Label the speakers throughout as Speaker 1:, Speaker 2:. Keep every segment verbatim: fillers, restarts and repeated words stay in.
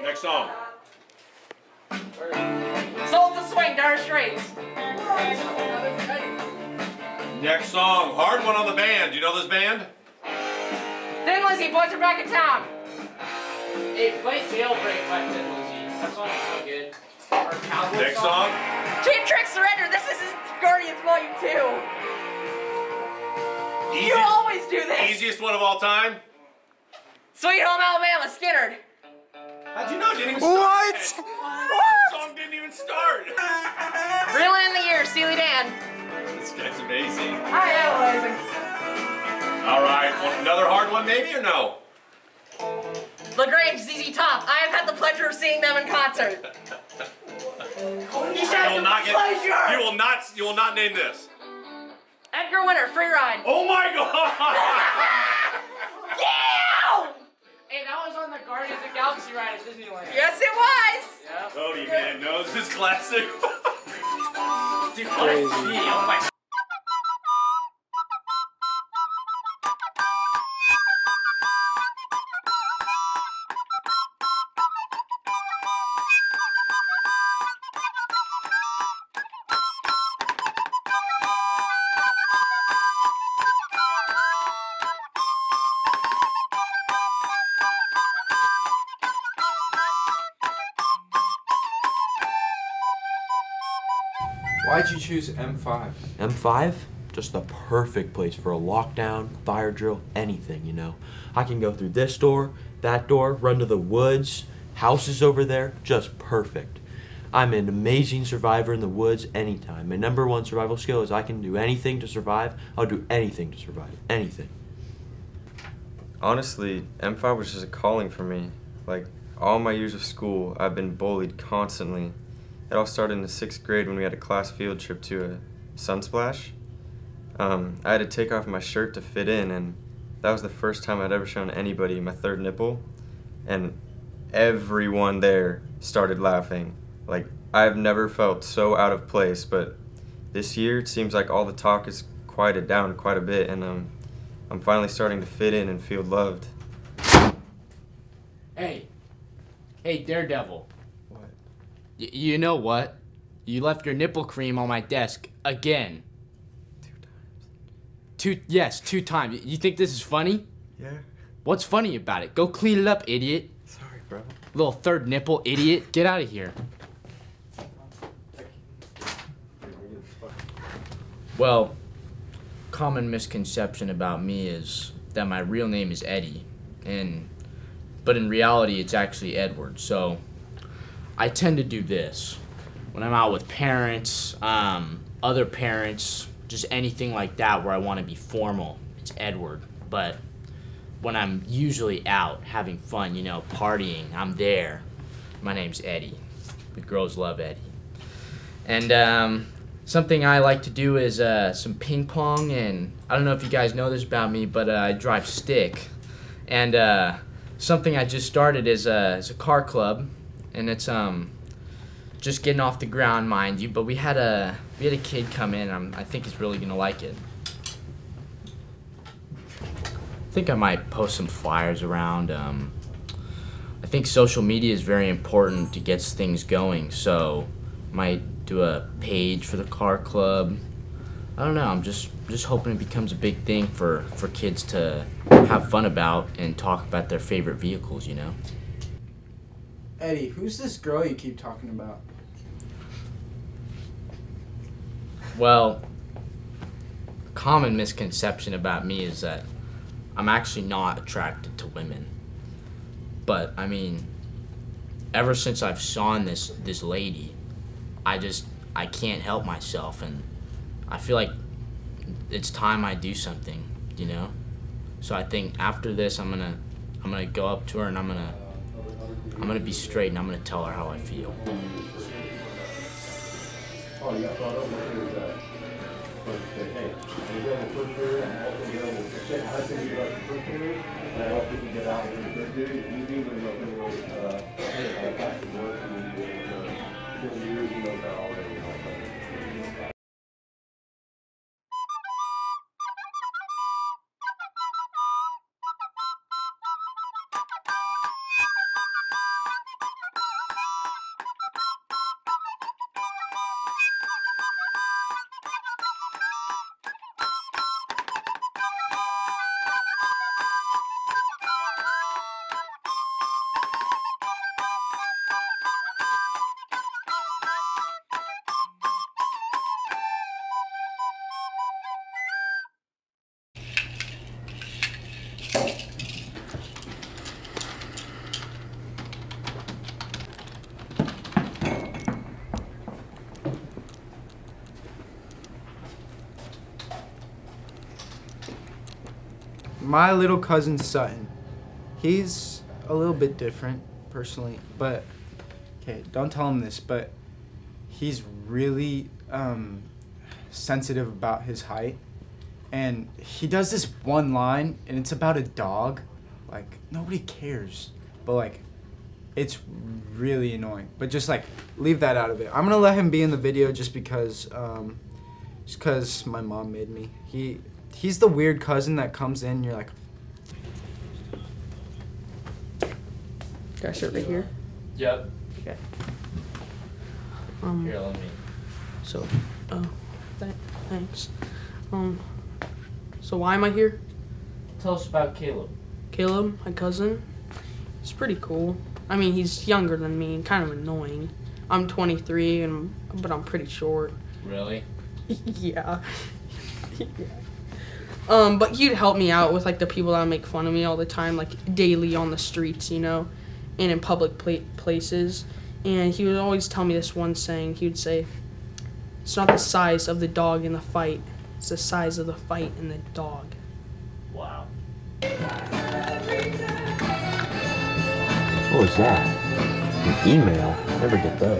Speaker 1: Next song.
Speaker 2: Soul to Swing, Dire Straits.
Speaker 1: Next song. Hard one on the band. Do you know this band?
Speaker 2: Thin Lizzy, Boys Are Back in Town. Hey, play Jailbreak by Thin Lizzy. That song is so good. Or Cowboy
Speaker 1: Next song.
Speaker 2: Cheap Trick Surrender. This is Guardians Volume two.
Speaker 1: Easy,
Speaker 2: you always do this.
Speaker 1: Easiest one of all time.
Speaker 2: Sweet Home Alabama, Skinner.
Speaker 1: How'd you know? It didn't even start.
Speaker 3: What?
Speaker 1: What? The song didn't even start.
Speaker 2: Reeling in the Years, Steely Dan.
Speaker 1: This guy's amazing.
Speaker 2: I am amazing.
Speaker 1: All right. Want another hard one, maybe, or no?
Speaker 2: LaGrange, Z Z Top. I have had the pleasure of seeing them in concert. You
Speaker 1: will not get.
Speaker 2: Pleasure.
Speaker 1: You will not. You will not name this.
Speaker 2: Edgar Winter, Free Ride.
Speaker 1: Oh my God!
Speaker 2: Yeah!
Speaker 4: Hey, that was on the Guardians of the Galaxy ride at Disneyland.
Speaker 2: Yes, it was.
Speaker 4: Yeah.
Speaker 1: Cody, man, knows this classic.
Speaker 2: Dude, what a video. Oh my.
Speaker 3: Why'd you choose M five?
Speaker 5: M five? Just the perfect place for a lockdown, fire drill, anything, you know. I can go through this door, that door, run to the woods, houses over there, just perfect. I'm an amazing survivor in the woods anytime. My number one survival skill is I can do anything to survive. I'll do anything to survive, anything.
Speaker 6: Honestly, M five was just a calling for me. Like, all my years of school, I've been bullied constantly. It all started in the sixth grade when we had a class field trip to a Sunsplash. Um, I had to take off my shirt to fit in, and that was the first time I'd ever shown anybody my third nipple. And everyone there started laughing. Like, I've never felt so out of place, but this year it seems like all the talk has quieted down quite a bit, and um, I'm finally starting to fit in and feel loved.
Speaker 4: Hey. Hey, Daredevil.
Speaker 6: What?
Speaker 4: Y you know what? You left your nipple cream on my desk again.
Speaker 6: Two times.
Speaker 4: Two, yes, two times. You think this is funny?
Speaker 6: Yeah.
Speaker 4: What's funny about it? Go clean it up, idiot.
Speaker 6: Sorry, bro.
Speaker 4: Little third nipple, idiot. Get out of here. Well, common misconception about me is that my real name is Eddie, and but in reality it's actually Edward. So I tend to do this when I'm out with parents, um, other parents, just anything like that where I want to be formal. It's Edward. But when I'm usually out having fun, you know, partying, I'm there. My name's Eddie. The girls love Eddie. And um, something I like to do is uh, some ping pong, and I don't know if you guys know this about me, but uh, I drive stick. And uh, something I just started is, uh, is a car club, and it's um just getting off the ground, mind you. But we had a we had a kid come in. Um, I think he's really gonna like it. I think I might post some flyers around. Um, I think social media is very important to get things going, so might do a page for the car club. I don't know. I'm just just hoping it becomes a big thing for for kids to have fun about and talk about their favorite vehicles. You know.
Speaker 3: Eddie, who's this girl you keep talking about?
Speaker 4: Well, a common misconception about me is that I'm actually not attracted to women. But I mean, ever since I've saw this this lady, I just I can't help myself, and I feel like it's time I do something, you know? So I think after this I'm gonna I'm gonna go up to her and I'm gonna I'm gonna be straight and I'm gonna tell her how I feel.
Speaker 3: my little cousin Sutton. He's a little bit different, personally, but okay, don't tell him this, but he's really um, sensitive about his height, and he does this one line, and it's about a dog. Like, nobody cares, but like, it's really annoying. But just like, leave that out of it. I'm gonna let him be in the video just because, um, just because my mom made me. He, he's the weird cousin that comes in, and you're like,
Speaker 7: can I sit right here?
Speaker 4: Yep.
Speaker 7: Okay. Um.
Speaker 4: Here, let me.
Speaker 7: So, oh, th thanks. Um. So why am I here?
Speaker 4: Tell us about Caleb.
Speaker 7: Caleb, my cousin. He's pretty cool. I mean, he's younger than me and kind of annoying. I'm twenty-three, and but I'm pretty short.
Speaker 4: Really?
Speaker 7: Yeah. Yeah. Um, but he'd help me out with like the people that make fun of me all the time, like daily on the streets, you know, and in public pla places. And he would always tell me this one saying. He would say, "It's not the size of the dog in the fight; it's the size of the fight in the dog."
Speaker 4: Wow.
Speaker 5: What was that? An email? Never get those.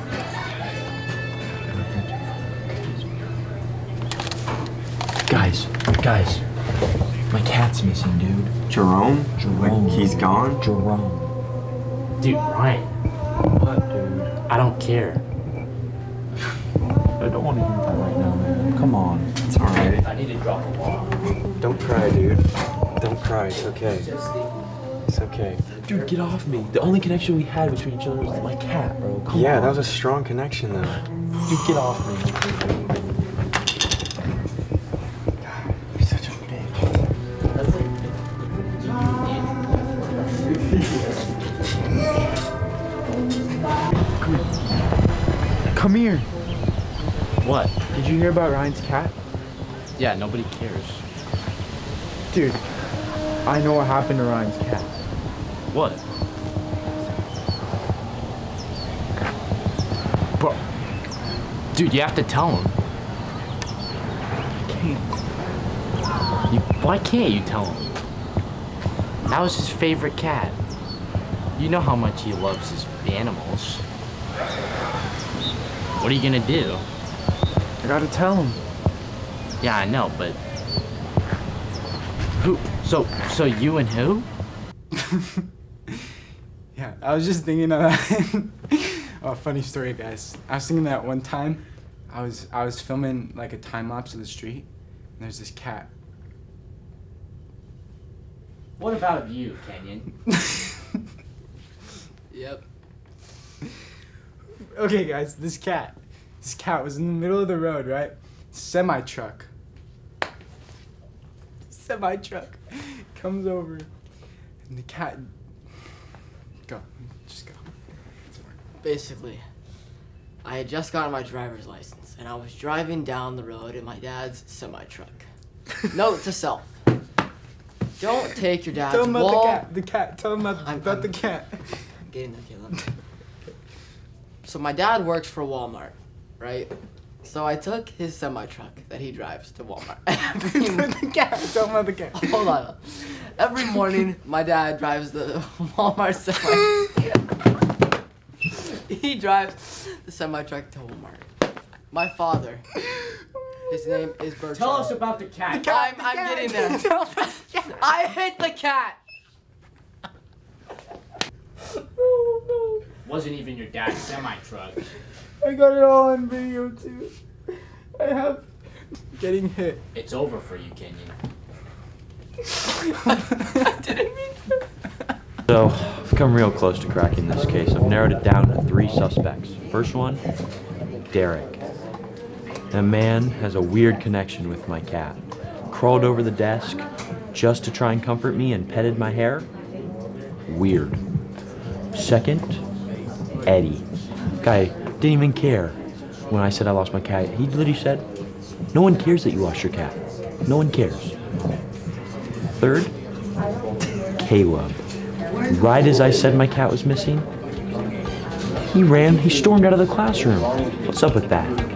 Speaker 5: Guys, guys, my cat's missing, dude.
Speaker 6: Jerome?
Speaker 5: Jerome.
Speaker 6: Like, he's gone?
Speaker 5: Jerome.
Speaker 8: Dude, Ryan,
Speaker 5: What, dude?
Speaker 8: I don't care.
Speaker 5: I don't want to hear that right now, man. Come on.
Speaker 6: It's alright.
Speaker 4: I need to drop a ball.
Speaker 6: Don't cry, dude. Don't cry. It's okay. It's okay.
Speaker 5: Dude, get off me. The only connection we had between each other was my cat, bro. Come
Speaker 6: Yeah,
Speaker 5: on.
Speaker 6: that was a strong connection, though.
Speaker 5: Dude, get off me.
Speaker 6: You're such a bitch.
Speaker 3: come here.
Speaker 8: What?
Speaker 3: Did you hear about Ryan's cat?
Speaker 8: Yeah, nobody cares.
Speaker 3: Dude, I know what happened to Ryan's cat.
Speaker 8: What? Bro. Dude, you have to tell him. You, why can't you tell him? That was his favorite cat. You know how much he loves his animals. What are you gonna do?
Speaker 3: I gotta tell him.
Speaker 8: Yeah, I know, but who? So, so you and who?
Speaker 3: Yeah, I was just thinking of that. Oh, funny story, guys. I was thinking that one time, I was I was filming like a time lapse of the street, and there's this cat.
Speaker 4: What about you, Kenyon?
Speaker 2: Yep.
Speaker 3: Okay, guys, this cat, this cat was in the middle of the road, right? Semi truck. Semi truck comes over, and the cat. Go, just go.
Speaker 2: Basically, I had just gotten my driver's license, and I was driving down the road in my dad's semi-truck. Note to self. Don't take your dad's
Speaker 3: Tell him about
Speaker 2: wall.
Speaker 3: the cat. The cat. Tell him about,
Speaker 2: I'm-
Speaker 3: about
Speaker 2: I'm-
Speaker 3: the cat.
Speaker 2: I'm getting there, Caleb. So my dad works for Walmart, right? So I took his semi-truck that he drives to Walmart. Every,
Speaker 3: the cat. Tell him about the cat.
Speaker 2: hold on. Every morning, my dad drives the Walmart semi. He drives the semi-truck to Walmart. My father, his name is Bertrand.
Speaker 4: Tell us about the cat.
Speaker 2: I'm, I'm getting there. I hit the cat.
Speaker 4: Wasn't even your dad's semi-truck.
Speaker 3: I got it all on video too. I have getting hit.
Speaker 4: It's over for you, Kenyon.
Speaker 2: I didn't mean to.
Speaker 5: So, I've come real close to cracking this case. I've narrowed it down to three suspects. First one, Derek. That man has a weird connection with my cat. Crawled over the desk just to try and comfort me and petted my hair. Weird. Second, Eddie. Guy didn't even care when I said I lost my cat. He literally said, no one cares that you lost your cat. No one cares. Third, Caleb. Right as I said my cat was missing, he ran, he stormed out of the classroom. What's up with that?